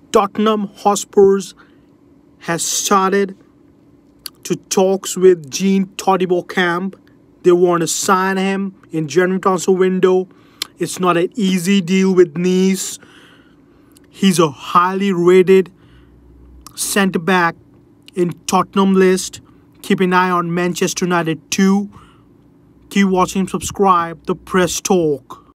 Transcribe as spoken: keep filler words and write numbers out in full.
Tottenham Hotspurs has started to talks with Jean Todibo camp. They want to sign him in January transfer window. It's not an easy deal with Nice. He's a highly rated centre back in Tottenham list. Keep an eye on Manchester United too. Keep watching, subscribe, The Press Talk.